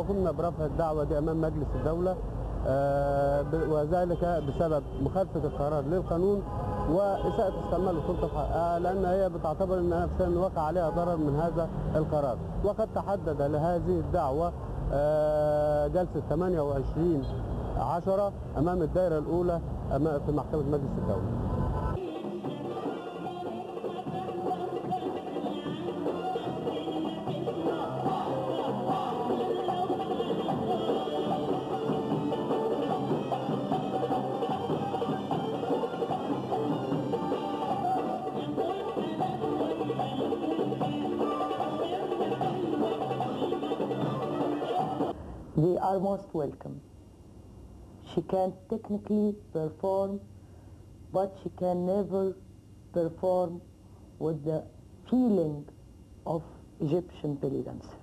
وقمنا برفع الدعوة دي أمام مجلس الدولة، وذلك بسبب مخالفة القرار للقانون وإساءة استعمال السلطة في حقها، لأن هي بتعتبر أن نفسها وقع عليها ضرر من هذا القرار. وقد تحدد لهذه الدعوة جلسة 28/10 أمام الدائرة الأولى في محكمة مجلس الدولة. They are most welcome. She can technically perform, but she can never perform with the feeling of Egyptian belly dancer.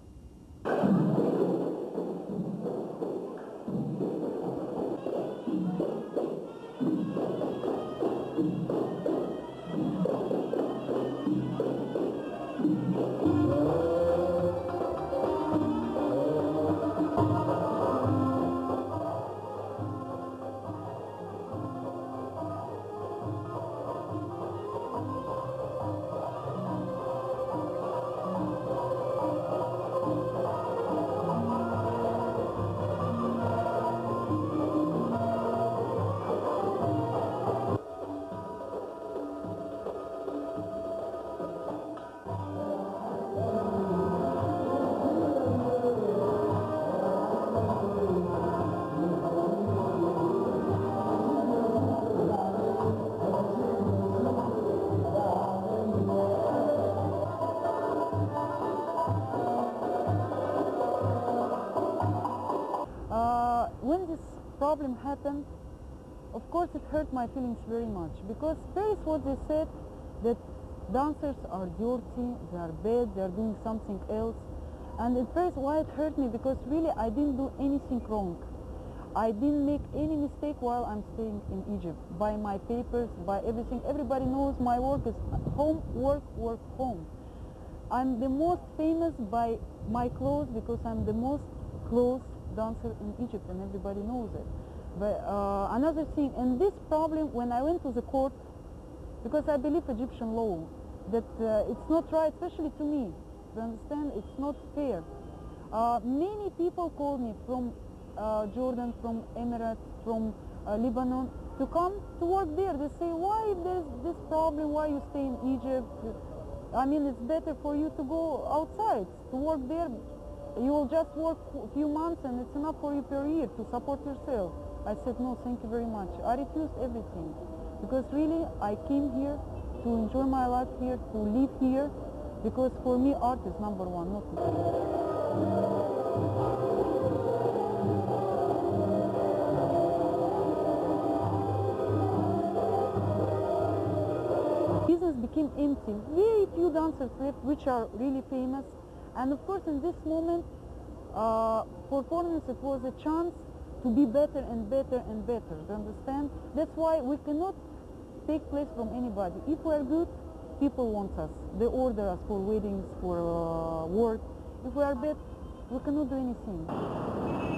When this problem happened, of course it hurt my feelings very much, because first what they said, that dancers are dirty, they are bad, they are doing something else. And at first why it hurt me, because really I didn't do anything wrong. I didn't make any mistake while I'm staying in Egypt. By my papers, by everything, everybody knows my work is home, work, work, home. I'm the most famous by my clothes, because I'm the most clothes dancer in Egypt, and everybody knows it. But another thing, and this problem, when I went to the court, because I believe Egyptian law, that it's not right, especially to me, you understand, it's not fair. Many people called me from Jordan, from Emirates, from Lebanon, to come to work there. They say, why there's this problem, why you stay in Egypt? I mean, it's better for you to go outside, to work there. You will just work a few months and it's enough for you per year to support yourself. I said, no, thank you very much. I refused everything, because really I came here to enjoy my life here, to live here, because for me art is number one, not me. Business became empty. Very few dancers left, which are really famous. And of course, in this moment, performance, it was a chance to be better and better and better, you understand? That's why we cannot take place from anybody. If we are good, people want us. They order us for weddings, for work. If we are bad, we cannot do anything.